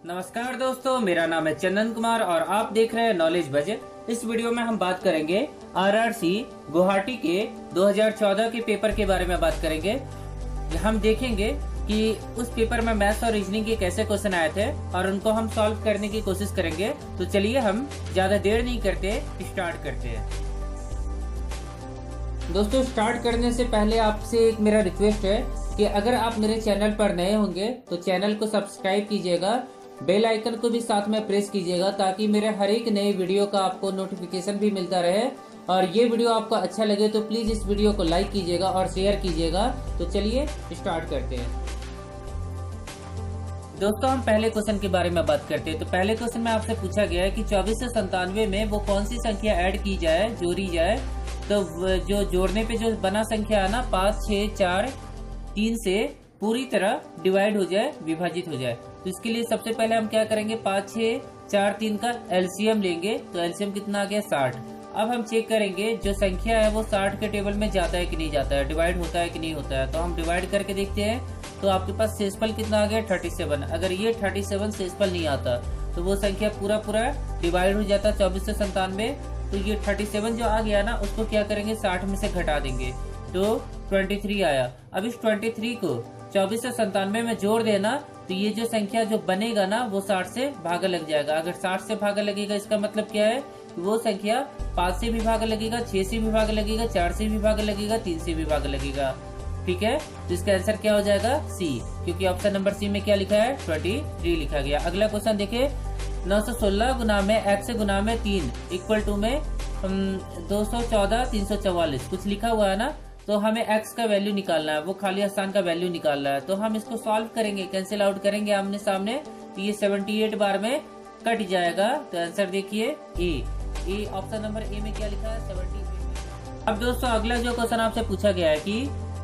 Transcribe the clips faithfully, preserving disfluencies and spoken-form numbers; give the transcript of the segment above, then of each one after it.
नमस्कार दोस्तों, मेरा नाम है चंदन कुमार और आप देख रहे हैं नॉलेज बजट। इस वीडियो में हम बात करेंगे आरआरसी गुवाहाटी के दो हज़ार चौदह के पेपर के बारे में बात करेंगे। हम देखेंगे कि उस पेपर में मैथ्स और रीजनिंग के कैसे क्वेश्चन आए थे और उनको हम सॉल्व करने की कोशिश करेंगे। तो चलिए हम ज्यादा देर नहीं करते, स्टार्ट करते हैं। दोस्तों, स्टार्ट करने से पहले आपसे एक मेरा रिक्वेस्ट है कि अगर आप मेरे चैनल पर नए होंगे तो चैनल को सब्सक्राइब कीजिएगा, बेल आइकन को भी साथ में प्रेस कीजिएगा ताकि मेरे हर एक नए वीडियो का आपको नोटिफिकेशन भी मिलता रहे। और ये वीडियो आपको अच्छा लगे तो प्लीज इस वीडियो को लाइक कीजिएगा और शेयर कीजिएगा। तो चलिए स्टार्ट करते हैं। दोस्तों, हम पहले क्वेश्चन के बारे में बात करते हैं। तो पहले क्वेश्चन में आपसे पूछा गया है कि चौबीस से संतानवे में वो कौन सी संख्या ऐड की जाए, जोड़ी जाए। तो जो जोड़ने पे जो बना संख्या है ना, पाँच छह चार तीन से पूरी तरह डिवाइड हो जाए, विभाजित हो जाए। तो इसके लिए सबसे पहले हम क्या करेंगे, पाँच छह चार तीन का एलसीएम लेंगे। तो एलसीएम कितना आ गया, साठ। अब हम चेक करेंगे जो संख्या है वो साठ के टेबल में जाता है कि नहीं जाता है, डिवाइड होता है कि नहीं होता है। तो हम डिवाइड करके देखते हैं। तो आपके पास शेषफल कितना आ गया, सैंतीस। अगर ये सैंतीस शेषफल नहीं आता तो वो संख्या पूरा पूरा डिवाइड हो जाता है चौबीस से संतानवे। तो ये सैंतीस जो आ गया ना, उसको क्या करेंगे, साठ में से घटा देंगे तो तेईस आया। अब इस तेईस को चौबीस से संतानवे में जोड़ देना तो ये जो संख्या जो बनेगा ना वो साठ से भागा लग जाएगा। अगर साठ से भागा लगेगा इसका मतलब क्या है, वो संख्या पाँच से भी भागा लगेगा, छह से भी भागा लगेगा, चार से भी भागा लगेगा, तीन से भी भागा लगेगा। ठीक है, तो इसका आंसर क्या हो जाएगा, सी, क्योंकि ऑप्शन नंबर सी में क्या लिखा है, तेईस लिखा गया। अगला क्वेश्चन देखिए, नौ सौ सोलह गुना में एक्स गुना में तीन इक्वल टू में दो सौ चौदह तीन सौ चौवालीस कुछ लिखा हुआ है ना। तो हमें x का वैल्यू निकालना है, वो खाली स्थान का वैल्यू निकालना है। तो हम इसको सॉल्व करेंगे, कैंसिल आउट करेंगे आमने सामने। तो ये अठहत्तर बार में कट जाएगा। तो आंसर देखिए ए ए ऑप्शन नंबर ए में क्या लिखा है, अठहत्तर। अब दोस्तों, अगला जो क्वेश्चन आपसे पूछा गया है कि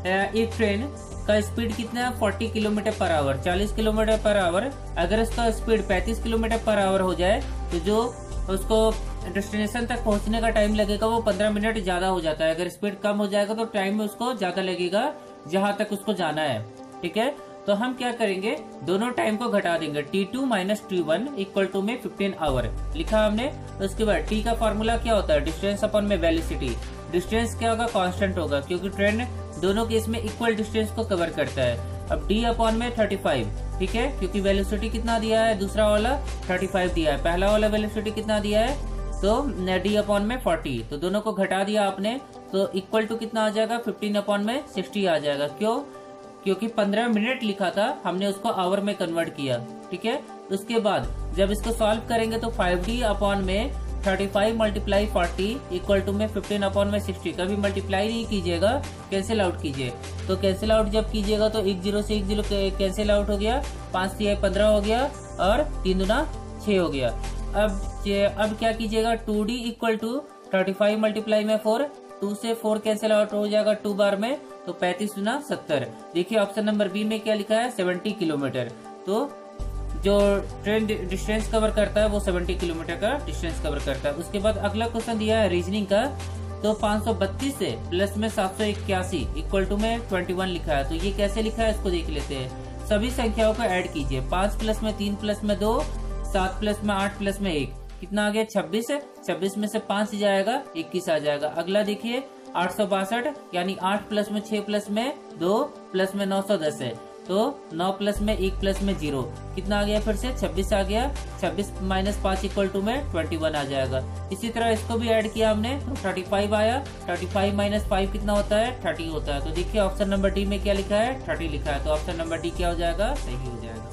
एक ट्रेन का स्पीड कितना है, चालीस किलोमीटर पर आवर चालीस किलोमीटर पर आवर। अगर इसका स्पीड पैंतीस किलोमीटर पर आवर हो जाए तो जो उसको डेस्टिनेशन तक पहुंचने का टाइम लगेगा वो पंद्रह मिनट ज्यादा हो जाता है। अगर स्पीड कम हो जाएगा तो टाइम में उसको ज्यादा लगेगा जहां तक उसको जाना है। ठीक है, तो हम क्या करेंगे, दोनों टाइम को घटा देंगे। T two minus T one equal to में पंद्रह आवर लिखा हमने। तो उसके बाद टी का फॉर्मूला क्या होता है, डिस्टेंस अपॉन में वेलोसिटी। डिस्टेंस क्या होगा, कांस्टेंट होगा, क्योंकि ट्रेन दोनों केस में इक्वल डिस्टेंस को कवर करता है। अब डी अपॉन में पैंतीस, ठीक है, क्योंकि वेलोसिटी कितना दिया है, दूसरा वाला पैंतीस दिया है, पहला वाला वेलोसिटी कितना दिया है, तो डी अपॉन में चालीस। तो दोनों को घटा दिया आपने तो इक्वल टू कितना आ जाएगा, पंद्रह अपॉन में साठ आ जाएगा। क्यों, क्योंकि पंद्रह मिनट लिखा था, हमने उसको आवर में कन्वर्ट किया। ठीक है, उसके बाद जब इसको सॉल्व करेंगे तो फाइव डी अपॉन में पैंतीस मल्टीप्लाई चालीस इक्वल टू में पंद्रह अपॉन में साठ। कभी मल्टीप्लाई नहीं कीजिएगा, कैंसिल आउट कीजिए। तो कैंसिल आउट जब कीजिएगा तो एक जीरो से एक जीरो कैंसिल आउट हो गया, पांच से पंद्रह हो गया और तीन दुना छह हो गया। अब अब क्या कीजिएगा, two D equal to thirty five multiply में फोर, टू से फोर कैंसिल आउट हो जाएगा टू बार में, तो पैंतीस गुना सत्तर। देखिए ऑप्शन नंबर बी में क्या लिखा है, सत्तर किलोमीटर। तो जो ट्रेन डिस्टेंस कवर करता है वो सत्तर किलोमीटर का डिस्टेंस कवर करता है। उसके बाद अगला क्वेश्चन दिया है रीजनिंग का। तो पाँच सौ बत्तीस से प्लस में सात सौ इक्यासी इक्वल टू में इक्कीस लिखा है। तो ये कैसे लिखा है, इसको देख लेते हैं। सभी संख्याओं को ऐड कीजिए, पाँच प्लस में तीन प्लस में दो, सात प्लस में आठ प्लस में एक, कितना आ गया, छब्बीस। छब्बीस में से पांच जाएगा, इक्कीस आ जाएगा। अगला देखिए आठ सौ बासठ, यानी आठ प्लस में छह प्लस में दो प्लस में नौ सौ दस है। तो नौ प्लस में एक प्लस में जीरो, कितना आ गया, फिर से छब्बीस आ गया। छब्बीस माइनस पांच इक्वल टू में इक्कीस आ जाएगा। इसी तरह इसको भी ऐड किया हमने तो पैंतीस आया। पैंतीस माइनस पाँच कितना होता है, तीस होता है। तो देखिए ऑप्शन नंबर डी में क्या लिखा है, तीस लिखा है। तो ऑप्शन नंबर डी क्या हो जाएगा, सही हो जाएगा।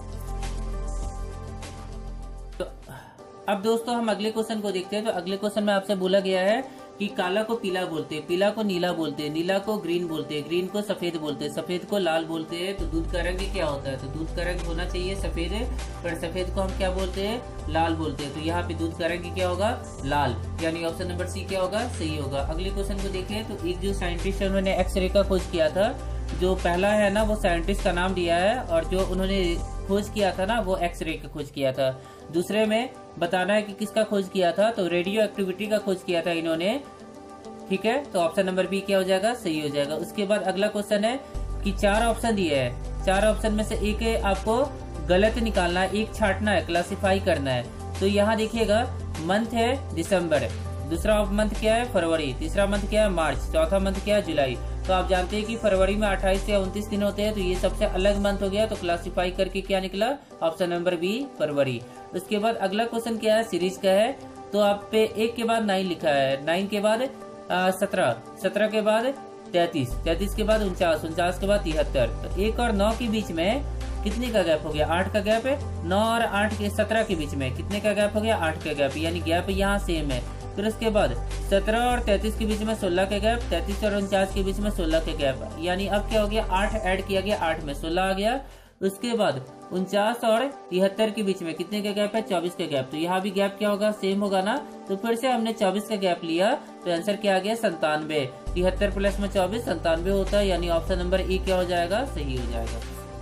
तो अब दोस्तों हम अगले क्वेश्चन को देखते हैं। तो अगले क्वेश्चन में आपसे बोला गया है कि काला को पीला बोलते हैं, पीला को नीला बोलते हैं, नीला को ग्रीन बोलते हैं, ग्रीन को सफेद बोलते हैं, सफेद को लाल बोलते हैं। तो दूध का रंग क्या होता है, तो दूध का रंग होना चाहिए सफेद, पर सफेद को हम क्या बोलते हैं, लाल बोलते हैं। तो यहाँ पे दूध का रंग क्या होगा, लाल, यानी ऑप्शन नंबर सी क्या होगा, सही होगा। अगले क्वेश्चन को देखें। तो एक जो साइंटिस्ट है उन्होंने एक्सरे का खोज किया था। जो पहला है ना वो साइंटिस्ट का नाम दिया है, और जो उन्होंने खोज किया था ना वो एक्सरे का खोज किया था। दूसरे में बताना है कि किसका खोज किया था, तो रेडियो एक्टिविटी का खोज किया था इन्होंने। ठीक है, तो ऑप्शन नंबर बी क्या हो जाएगा, सही हो जाएगा। उसके बाद अगला क्वेश्चन है कि चार ऑप्शन दिए हैं, चार ऑप्शन में से एक है आपको गलत निकालना है, एक छांटना है, क्लासिफाई करना है। तो यहाँ देखिएगा मंथ है दिसंबर, दूसरा मंथ क्या है फरवरी, तीसरा मंथ क्या है मार्च, चौथा मंथ क्या है जुलाई। तो आप जानते हैं कि फरवरी में अट्ठाईस या उनतीस दिन होते हैं, तो ये सबसे अलग मंथ हो गया। तो क्लासिफाई करके क्या निकला, ऑप्शन नंबर बी फरवरी। उसके बाद अगला क्वेश्चन क्या है, सीरीज का है। तो आप पे एक के बाद नाइन लिखा है, नाइन के बाद सत्रह, सत्रह के बाद तैतीस, तैतीस के बाद उनचास, उनचास के बाद तिहत्तर। तो एक और नौ के बीच में कितने का गैप हो गया, आठ का गैप है। नौ और आठ के सत्रह के बीच में कितने का गैप हो गया, आठ का गैप, यानी गैप यहाँ सेम है। फिर उसके बाद सत्रह और तैतीस के बीच में सोलह का गैप, तैतीस और उनचास के बीच में सोलह का गैप, यानी अब क्या हो गया, आठ ऐड किया गया, आठ में सोलह आ गया। उसके बाद उनचास और तिहत्तर के बीच में कितने का गैप है, चौबीस का गैप। तो यहाँ भी गैप क्या होगा, सेम होगा ना। तो फिर से हमने चौबीस का गैप लिया, तो आंसर क्या आ गया, संतानवे। तिहत्तर प्लस में चौबीस संतानवे होता है, यानी ऑप्शन नंबर ए क्या हो जाएगा, सही हो जाएगा।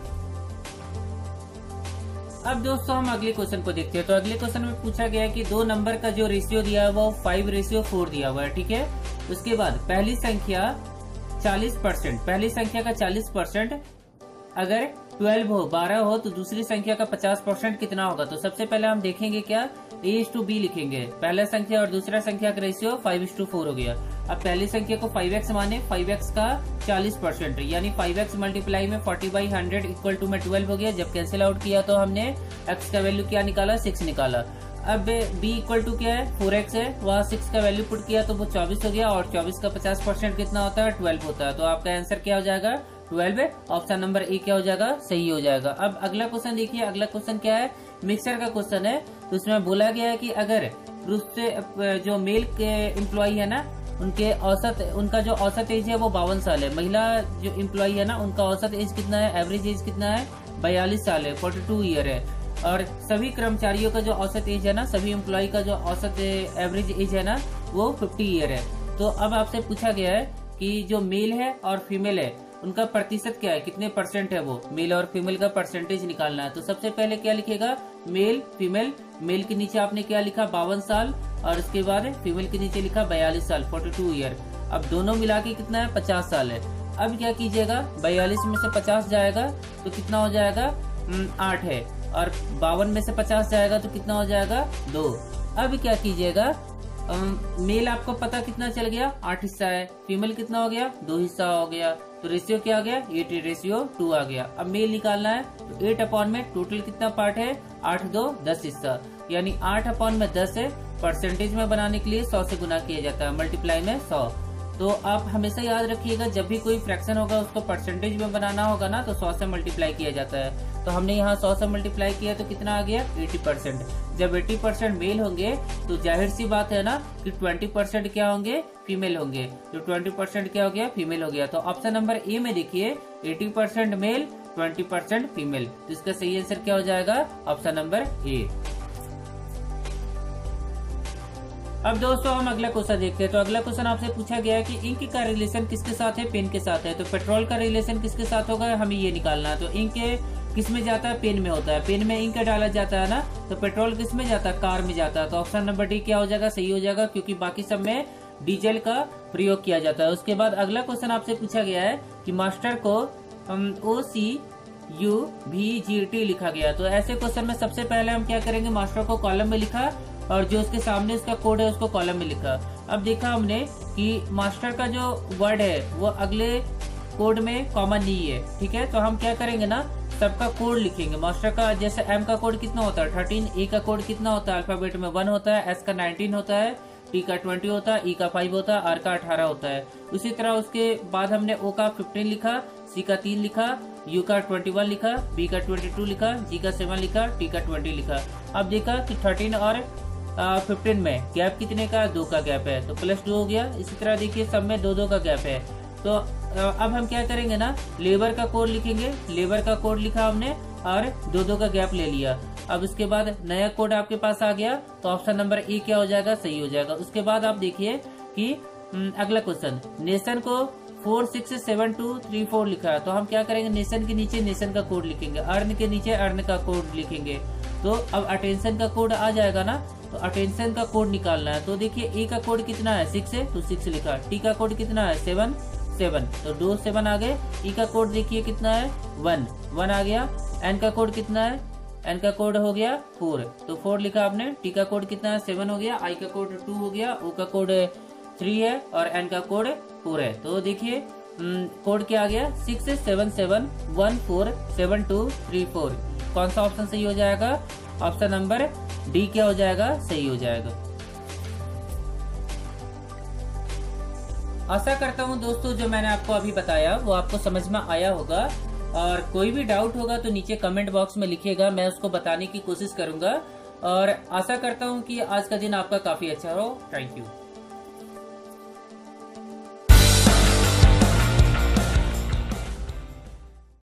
अब दोस्तों हम अगले क्वेश्चन को देखते हैं। तो अगले क्वेश्चन में पूछा गया है कि दो नंबर का जो रेशियो दिया है वो फाइव रेशियो फोर दिया हुआ है, ठीक है। उसके बाद पहली संख्या चालीस परसेंट, पहली संख्या का चालीस परसेंट अगर ट्वेल्व हो, बारह हो, तो दूसरी संख्या का पचास परसेंट कितना होगा। तो सबसे पहले हम देखेंगे क्या, ए इज टू बी लिखेंगे। पहला संख्या और दूसरा संख्या का ratio five is to four हो गया। अब पहली संख्या को फाइव एक्स माने, फाइव एक्स का चालीस परसेंट, यानी फाइव एक्स मल्टीप्लाई में forty by hundred equal to में ट्वेल्व हो गया। जब कैंसिल आउट किया तो हमने एक्स का वैल्यू क्या निकाला, सिक्स निकाला। अब बी इक्वल टू क्या है, फोर एक्स है, वहाँ सिक्स का वैल्यू पुट किया तो वो चौबीस हो गया, और चौबीस का पचास परसेंट कितना होता है, ट्वेल्व होता है। तो आपका आंसर क्या हो जाएगा, ट्वेल्व। ऑप्शन नंबर ए क्या हो जाएगा, सही हो जाएगा। अब अगला क्वेश्चन देखिए, अगला क्वेश्चन क्या है, मिक्सर का क्वेश्चन है। तो उसमें बोला गया है कि अगर पुरुष से जो मेल के एम्प्लॉय है ना, उनके औसत उनका जो औसत एज है वो बावन साल है, महिला जो एम्प्लॉय है ना उनका औसत एज कितना है, एवरेज एज कितना है, बयालीस साल है, फोर्टी टू ईयर है। और सभी कर्मचारियों का जो औसत एज है ना, सभी एम्प्लॉय का जो औसत एवरेज एज है ना वो फिफ्टी ईयर है। तो अब आपसे पूछा गया है कि जो मेल है और फीमेल है उनका प्रतिशत क्या है, कितने परसेंट है वो, मेल और फीमेल का परसेंटेज निकालना है। तो सबसे पहले क्या लिखेगा, मेल फीमेल, मेल के नीचे आपने क्या लिखा, बावन साल, और उसके बाद फीमेल के नीचे लिखा बयालीस साल, फोर्टी टू ईयर। अब दोनों मिला के कितना है, पचास साल है। अब क्या कीजिएगा, बयालीस में से पचास जाएगा तो कितना हो जाएगा, आठ है, और बावन में से पचास जाएगा तो कितना हो जाएगा, दो। अब क्या कीजिएगा, मेल आपको पता कितना चल गया, आठ हिस्सा है, फीमेल कितना हो गया, दो हिस्सा हो गया। तो रेशियो क्या आ गया, एट रेशियो टू आ गया। अब मेल निकालना है, तो एट अपॉन में टोटल कितना पार्ट है, आठ दो दस हिस्सा, यानी आठ अपॉन में दस है। परसेंटेज में बनाने के लिए सौ से गुना किया जाता है, मल्टीप्लाई में सौ। तो आप हमेशा याद रखिएगा, जब भी कोई फ्रैक्शन होगा उसको परसेंटेज में बनाना होगा ना, तो सौ से मल्टीप्लाई किया जाता है। तो हमने यहाँ सौ से मल्टीप्लाई किया तो कितना आ गया, अस्सी परसेंट। जब अस्सी परसेंट मेल होंगे तो जाहिर सी बात है ना कि बीस परसेंट क्या होंगे, फीमेल होंगे। तो बीस परसेंट क्या हो गया, फीमेल हो गया। तो ऑप्शन नंबर ए में देखिए, अस्सी परसेंट मेल, बीस परसेंट फीमेल। तो इसका सही आंसर क्या हो जाएगा, ऑप्शन नंबर ए। अब दोस्तों हम अगला क्वेश्चन देखते हैं। तो अगला क्वेश्चन आपसे पूछा गया है कि इंक का रिलेशन किसके साथ है, पेन के साथ है। तो पेट्रोल का रिलेशन किसके साथ होगा, हमें ये निकालना है। तो इंक किस में जाता है, पेन में होता है, पेन में इंक डाला जाता है ना। तो पेट्रोल किस में जाता है, कार में जाता है। तो ऑप्शन नंबर डी क्या हो जाएगा, सही हो जाएगा, क्योंकि बाकी सब में डीजल का प्रयोग किया जाता है। उसके बाद अगला क्वेश्चन आपसे पूछा गया है कि मास्टर को ओ सी यू भी जी टी लिखा गया। तो ऐसे क्वेश्चन में सबसे पहले हम क्या करेंगे, मास्टर को कॉलम में लिखा और जो उसके सामने उसका कोड है उसको कॉलम में लिखा। अब देखा हमने कि मास्टर का जो वर्ड है वो अगले कोड में कॉमन नहीं है, ठीक है। तो हम क्या करेंगे ना, सबका कोड लिखेंगे। मास्टर का जैसे एम का कोड कितना होता है, थर्टीन, ए का कोड कितना होता है, अल्फाबेट में वन होता है, एस का नाइनटीन होता है, टी का ट्वेंटी होता है, ई का फाइव होता है, आर का अठारह होता है। उसी तरह उसके बाद हमने ओ का फिफ्टीन लिखा, सी का तीन लिखा, यू का ट्वेंटी वन लिखा, बी का ट्वेंटी टू लिखा, जी का सेवन लिखा, टी का ट्वेंटी लिखा। अब देखा कि थर्टीन और फिफ्टीन में गैप कितने का, दो का गैप है, तो प्लस टू हो गया। इसी तरह देखिए सब में दो दो का गैप है। तो अब हम क्या करेंगे ना, लेबर का कोड लिखेंगे, लेबर का कोड लिखा हमने और दो दो का गैप ले लिया। अब उसके बाद नया कोड आपके पास आ गया, तो ऑप्शन नंबर ए क्या हो जाएगा, सही हो जाएगा। उसके बाद आप देखिए कि अगला क्वेश्चन, नेशन को four six seven two three four लिखा है। तो हम क्या करेंगे, नेशन के नीचे नेशन का कोड लिखेंगे, अर्न के नीचे अर्न का कोड लिखेंगे। तो अब अटेंशन का कोड आ जाएगा ना, तो अटेंशन का कोड निकालना है। तो देखिए ए का कोड कितना है, सिक्स है, तो सिक्स लिखा, टी का कोड कितना है, सेवन, सेवन, तो दो सेवन आ गए। ई का कोड देखिए कितना है, वन, वन आ गया। एन का कोड कितना है, एन का कोड हो गया फोर, तो फोर लिखा आपने। टी का कोड कितना है, सेवन हो गया। आई का कोड टू हो गया। ओ का कोड थ्री है और एन का कोड फोर है। तो देखिए कोड क्या आ गया, six seven seven one four seven two three four. कौन सा ऑप्शन सही हो जाएगा, ऑप्शन नंबर डी क्या हो जाएगा, सही हो जाएगा। आशा करता हूँ दोस्तों जो मैंने आपको अभी बताया वो आपको समझ में आया होगा, और कोई भी डाउट होगा तो नीचे कमेंट बॉक्स में लिखिएगा, मैं उसको बताने की कोशिश करूंगा। और आशा करता हूँ कि आज का दिन आपका काफी अच्छा हो। Thank you.